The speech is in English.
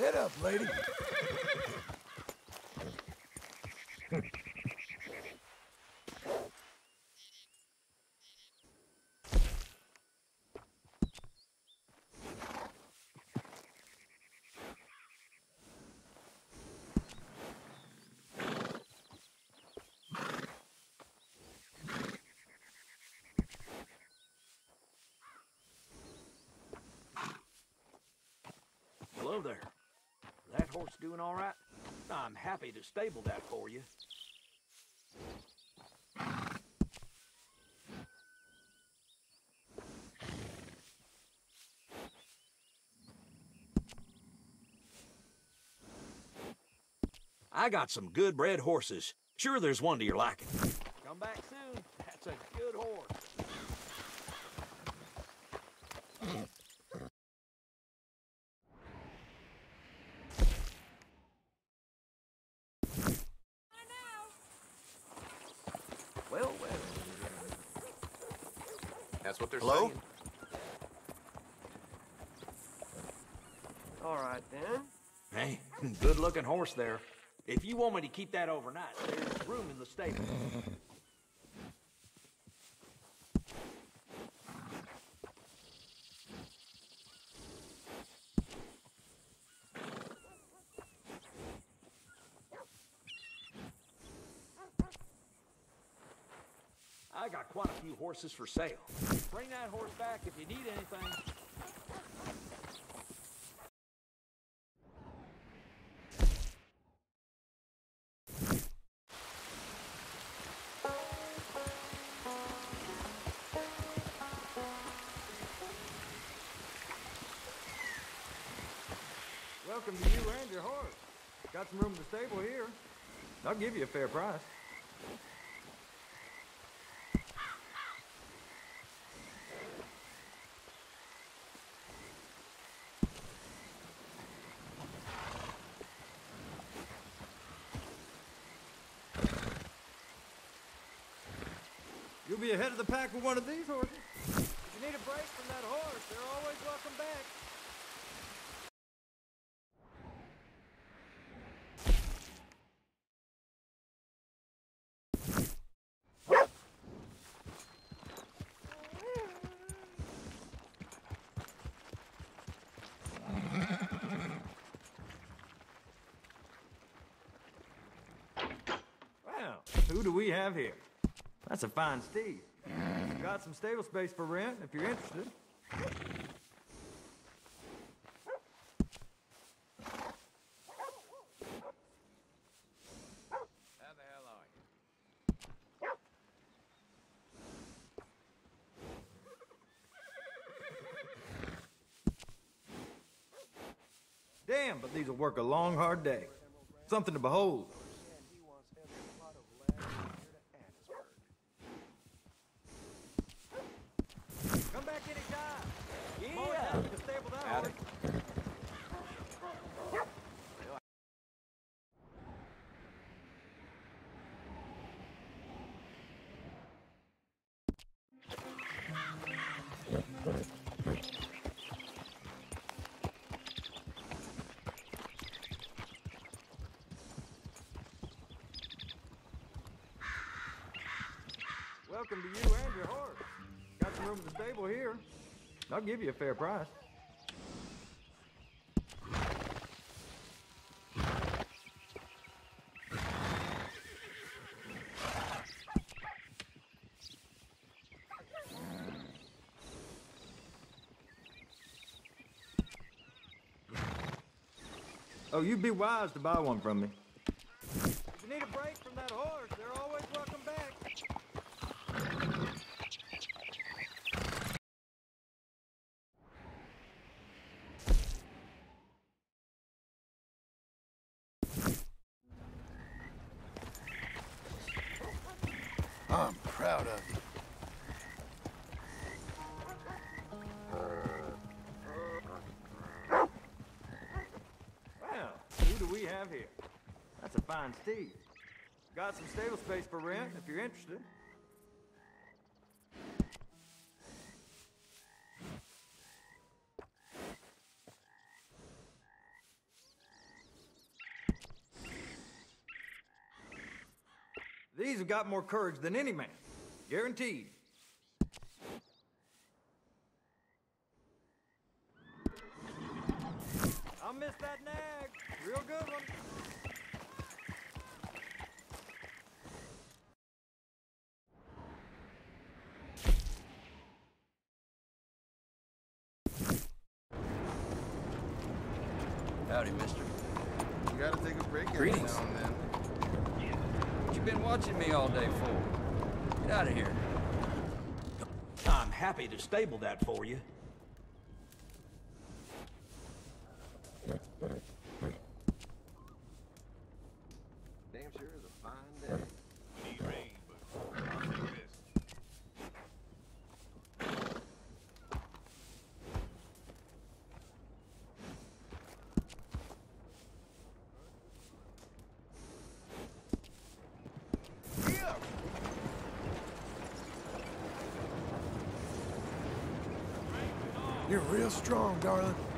Get up, lady. Hello there. That horse doing all right? I'm happy to stable that for you. I got some good bred horses. Sure there's one to your liking. Come back soon. That's a good horse. Well, well. That's what they're saying. All right, then. Hey, good-looking horse there. If you want me to keep that overnight, there's room in the stable. I got quite a few horses for sale. Bring that horse back if you need anything. Welcome to you and your horse. Got some room in the stable here. I'll give you a fair price. You'll be ahead of the pack with one of these horses. If you need a break from that horse, they're always welcome back. Well, who do we have here? That's a fine steed. Got some stable space for rent if you're interested. How the hell are you? Damn, but these will work a long, hard day. Something to behold. Come back anytime. I'm always happy to stable that horse. Welcome to you and your horse. Got some room in the stable here. I'll give you a fair price. Oh, you'd be wise to buy one from me. If you need a break from that horse, they're always welcome back. I'm proud of you. Well, who do we have here? That's a fine steed. Got some stable space for rent if you're interested. These have got more courage than any man. Guaranteed. I'll miss that nag. Real good one. Howdy, mister. You gotta take a break every Greetings. now and then. What you been watching me all day for? Get out of here. I'm happy to stable that for you. Damn sure is a fine day. Need rain, but I'll take this. You're real strong, darling.